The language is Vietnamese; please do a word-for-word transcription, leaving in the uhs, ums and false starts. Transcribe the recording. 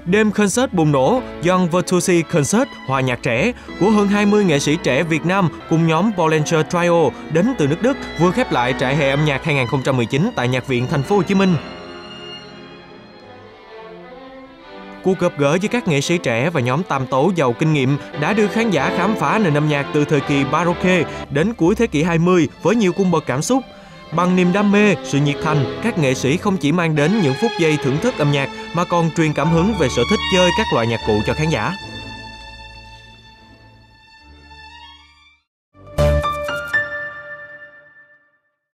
Đêm concert bùng nổ Young Virtuosi Concert hòa nhạc trẻ của hơn hai mươi nghệ sĩ trẻ Việt Nam cùng nhóm Bollinger Trio đến từ nước Đức vừa khép lại trại hè âm nhạc hai không một chín tại Nhạc viện Thành phố Hồ Chí Minh. Cuộc gặp gỡ với các nghệ sĩ trẻ và nhóm tam tấu giàu kinh nghiệm đã đưa khán giả khám phá nền âm nhạc từ thời kỳ Baroque đến cuối thế kỷ hai mươi với nhiều cung bậc cảm xúc. Bằng niềm đam mê, sự nhiệt thành, các nghệ sĩ không chỉ mang đến những phút giây thưởng thức âm nhạc mà còn truyền cảm hứng về sở thích chơi các loại nhạc cụ cho khán giả.